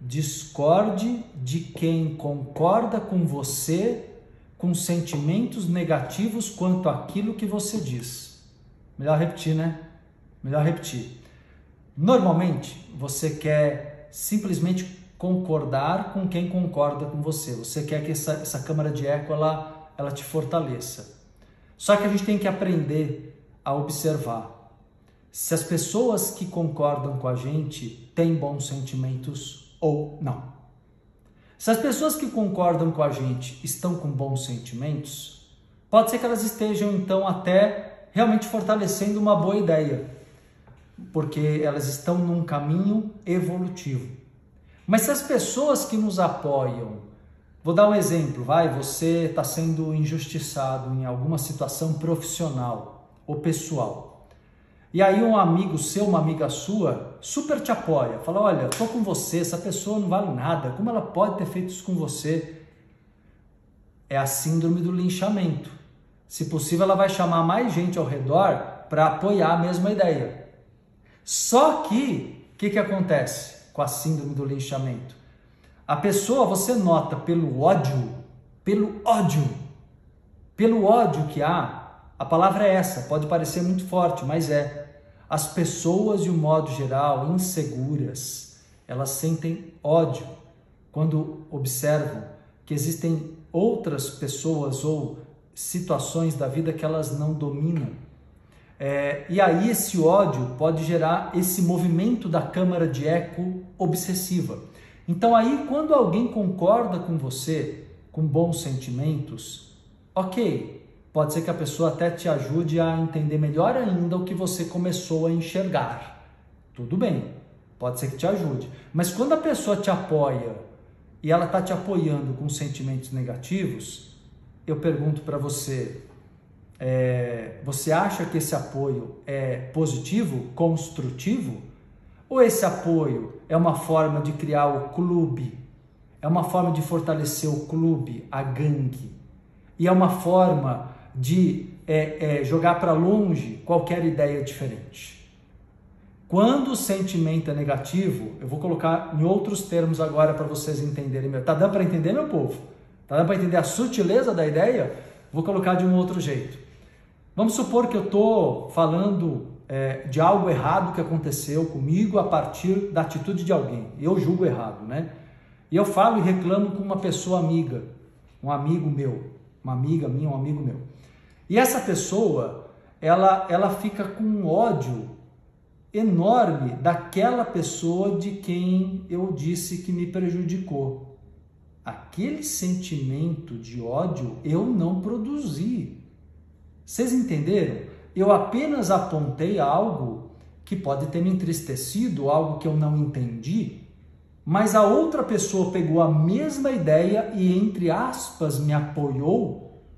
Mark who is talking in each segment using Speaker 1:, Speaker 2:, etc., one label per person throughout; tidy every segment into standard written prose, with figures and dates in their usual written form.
Speaker 1: discorde de quem concorda com você com sentimentos negativos quanto àquilo que você diz. Melhor repetir, né? Melhor repetir. Normalmente, você quer simplesmente concordar com quem concorda com você. Você quer que essa câmara de eco ela te fortaleça. Só que a gente tem que aprender a observar se as pessoas que concordam com a gente têm bons sentimentos ou não. Se as pessoas que concordam com a gente estão com bons sentimentos, pode ser que elas estejam então até realmente fortalecendo uma boa ideia, porque elas estão num caminho evolutivo. Mas se as pessoas que nos apoiam, vou dar um exemplo, você está sendo injustiçado em alguma situação profissional ou pessoal, e aí um amigo seu, uma amiga sua, super te apoia, fala, olha, estou com você, essa pessoa não vale nada, como ela pode ter feito isso com você? É a síndrome do linchamento. Se possível, ela vai chamar mais gente ao redor para apoiar a mesma ideia. Só que, o que acontece com a síndrome do linchamento? A pessoa, você nota pelo ódio que há, a palavra é essa, pode parecer muito forte, mas é. As pessoas, de um modo geral, inseguras, elas sentem ódio quando observam que existem outras pessoas ou situações da vida que elas não dominam. E aí esse ódio pode gerar esse movimento da câmara de eco obsessiva. Então aí quando alguém concorda com você, com bons sentimentos, ok, pode ser que a pessoa até te ajude a entender melhor ainda o que você começou a enxergar. Tudo bem, pode ser que te ajude. Mas quando a pessoa te apoia e ela está te apoiando com sentimentos negativos, eu pergunto para você, você acha que esse apoio é positivo, construtivo? Ou esse apoio é uma forma de criar o clube? É uma forma de fortalecer o clube, a gangue? E é uma forma de jogar para longe qualquer ideia diferente. Quando o sentimento é negativo, eu vou colocar em outros termos agora para vocês entenderem. Tá dando para entender, meu povo? Tá dando para entender a sutileza da ideia? Vou colocar de um outro jeito. Vamos supor que eu estou falando de algo errado que aconteceu comigo a partir da atitude de alguém. Eu julgo errado, né? E eu falo e reclamo com uma pessoa amiga, um amigo meu, uma amiga minha, um amigo meu. E essa pessoa, ela fica com um ódio enorme daquela pessoa de quem eu disse que me prejudicou. Aquele sentimento de ódio eu não produzi. Vocês entenderam? Eu apenas apontei algo que pode ter me entristecido, algo que eu não entendi, mas a outra pessoa pegou a mesma ideia e, entre aspas, me apoiou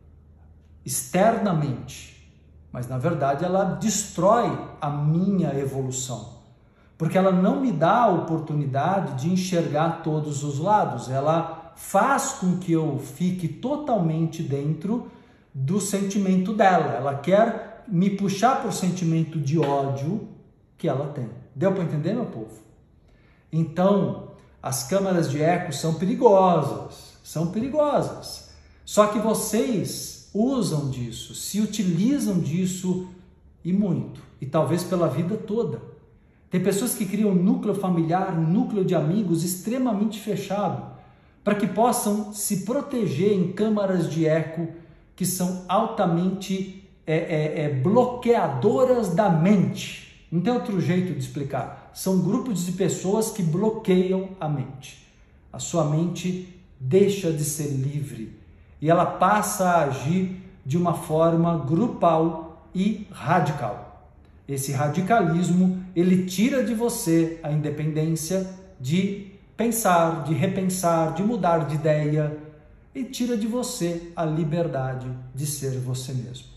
Speaker 1: externamente, mas na verdade ela destrói a minha evolução, porque ela não me dá a oportunidade de enxergar todos os lados, ela faz com que eu fique totalmente dentro do sentimento dela, ela quer me puxar para o sentimento de ódio que ela tem. Deu para entender, meu povo? Então, as câmaras de eco são perigosas, só que vocês usam disso, se utilizam disso e muito, e talvez pela vida toda. Tem pessoas que criam um núcleo familiar, um núcleo de amigos extremamente fechado, para que possam se proteger em câmaras de eco que são altamente bloqueadoras da mente. Não tem outro jeito de explicar. São grupos de pessoas que bloqueiam a mente. A sua mente deixa de ser livre e ela passa a agir de uma forma grupal e radical. Esse radicalismo, ele tira de você a independência de pensar, de repensar, de mudar de ideia, e tira de você a liberdade de ser você mesmo.